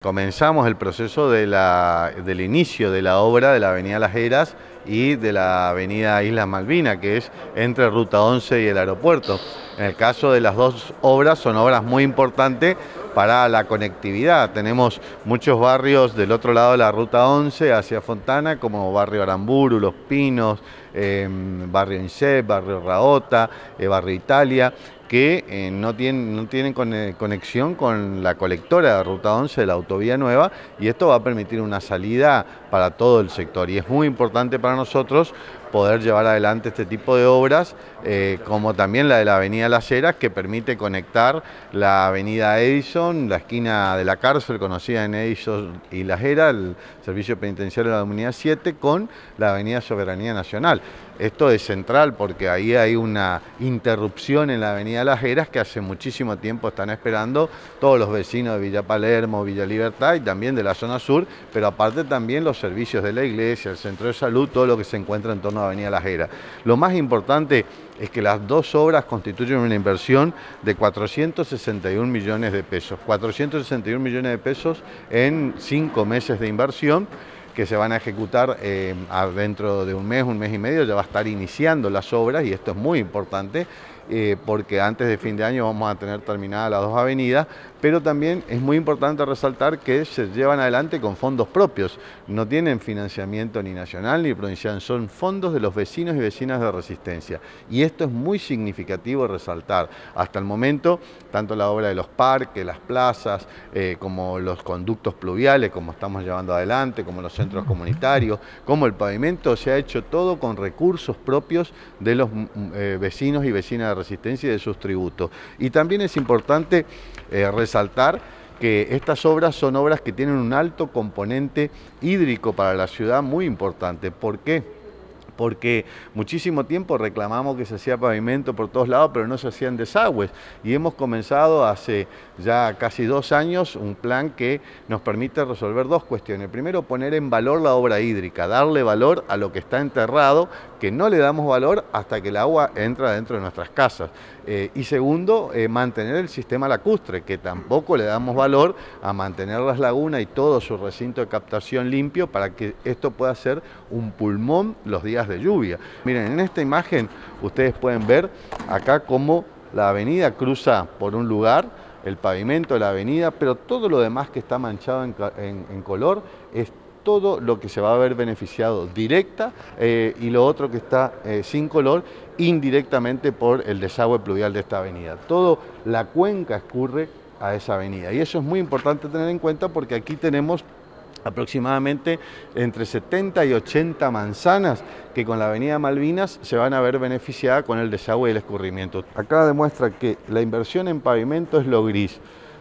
Comenzamos el proceso del inicio de la obra de la avenida Las Heras y de la avenida Islas Malvinas, que es entre Ruta 11 y el aeropuerto. En el caso de las dos obras, son obras muy importantes para la conectividad. Tenemos muchos barrios del otro lado de la Ruta 11 hacia Fontana, como Barrio Aramburu, Los Pinos, Barrio Incep, Barrio Raota, Barrio Italia, que no tienen conexión con la colectora de Ruta 11 de la autovía nueva, y esto va a permitir una salida para todo el sector, y es muy importante para nosotros poder llevar adelante este tipo de obras, como también la de la avenida Las Heras, que permite conectar la avenida Edison, la esquina de la cárcel conocida en Edison y Las Heras, el servicio penitenciario de la unidad 7, con la avenida Soberanía Nacional. Esto es central porque ahí hay una interrupción en la avenida Las Heras que hace muchísimo tiempo están esperando todos los vecinos de Villa Palermo, Villa Libertad y también de la zona sur, pero aparte también los servicios de la iglesia, el centro de salud, todo lo que se encuentra en torno a la avenida Las Heras. Lo más importante es que las dos obras constituyen una inversión de 461 millones de pesos. 461 millones de pesos en 5 meses de inversión, que se van a ejecutar dentro de un mes y medio, ya va a estar iniciando las obras, y esto es muy importante porque antes de fin de año vamos a tener terminadas las dos avenidas, pero también es muy importante resaltar que se llevan adelante con fondos propios, no tienen financiamiento ni nacional ni provincial, son fondos de los vecinos y vecinas de Resistencia, y esto es muy significativo resaltar. Hasta el momento, tanto la obra de los parques, las plazas, como los conductos pluviales, como estamos llevando adelante, como los centros comunitarios, como el pavimento, se ha hecho todo con recursos propios de los vecinos y vecinas de Resistencia y de sus tributos. Y también es importante resaltar que estas obras son obras que tienen un alto componente hídrico para la ciudad muy importante. ¿Por qué? Porque muchísimo tiempo reclamamos que se hacía pavimento por todos lados, pero no se hacían desagües. Y hemos comenzado hace ya casi 2 años un plan que nos permite resolver dos cuestiones. Primero, poner en valor la obra hídrica, darle valor a lo que está enterrado, que no le damos valor hasta que el agua entra dentro de nuestras casas. Y segundo, mantener el sistema lacustre, que tampoco le damos valor a mantener las lagunas y todo su recinto de captación limpio para que esto pueda ser un pulmón los días de lluvia. Miren, en esta imagen ustedes pueden ver acá cómo la avenida cruza por un lugar, el pavimento de la avenida, pero todo lo demás que está manchado en color es todo lo que se va a ver beneficiado directa, y lo otro que está sin color, indirectamente por el desagüe pluvial de esta avenida. Toda la cuenca escurre a esa avenida, y eso es muy importante tener en cuenta porque aquí tenemos aproximadamente entre 70 y 80 manzanas que con la avenida Malvinas se van a ver beneficiadas con el desagüe y el escurrimiento. Acá demuestra que la inversión en pavimento es lo gris.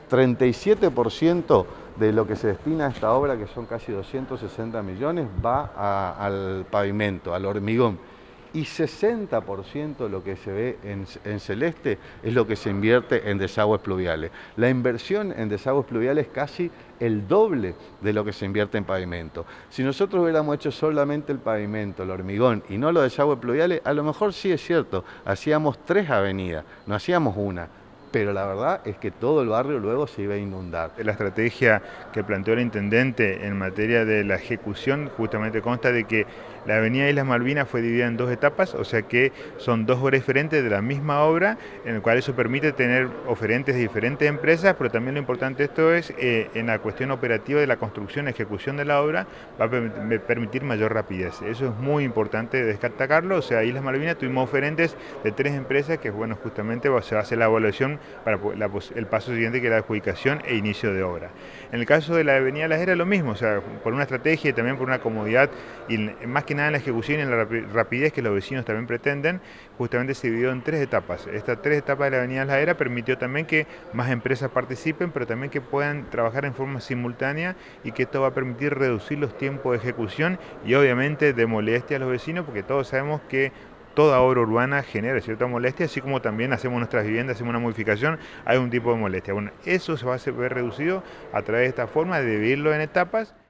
37% de lo que se destina a esta obra, que son casi 260 millones, va al pavimento, al hormigón. Y 60% de lo que se ve en celeste es lo que se invierte en desagües pluviales. La inversión en desagües pluviales es casi el doble de lo que se invierte en pavimento. Si nosotros hubiéramos hecho solamente el pavimento, el hormigón y no los desagües pluviales, a lo mejor sí es cierto, hacíamos 3 avenidas, no hacíamos una. Pero la verdad es que todo el barrio luego se iba a inundar. La estrategia que planteó el intendente en materia de la ejecución justamente consta de que la avenida Islas Malvinas fue dividida en 2 etapas, o sea que son 2 obras diferentes de la misma obra, en el cual eso permite tener oferentes de diferentes empresas, pero también lo importante de esto es, en la cuestión operativa de la construcción y ejecución de la obra, va a permitir mayor rapidez. Eso es muy importante destacarlo, o sea, Islas Malvinas tuvimos oferentes de 3 empresas que, bueno, justamente se va a hacer la evaluación para el paso siguiente, que es la adjudicación e inicio de obra. En el caso de la avenida Las Heras lo mismo, o sea, por una estrategia y también por una comodidad, y más que nada en la ejecución y en la rapidez que los vecinos también pretenden, justamente se dividió en 3 etapas. Estas 3 etapas de la avenida Las Heras permitió también que más empresas participen, pero también que puedan trabajar en forma simultánea, y que esto va a permitir reducir los tiempos de ejecución y obviamente de molestia a los vecinos, porque todos sabemos que toda obra urbana genera cierta molestia, así como también hacemos nuestras viviendas, hacemos una modificación, hay un tipo de molestia. Bueno, eso se va a ver reducido a través de esta forma de dividirlo en etapas.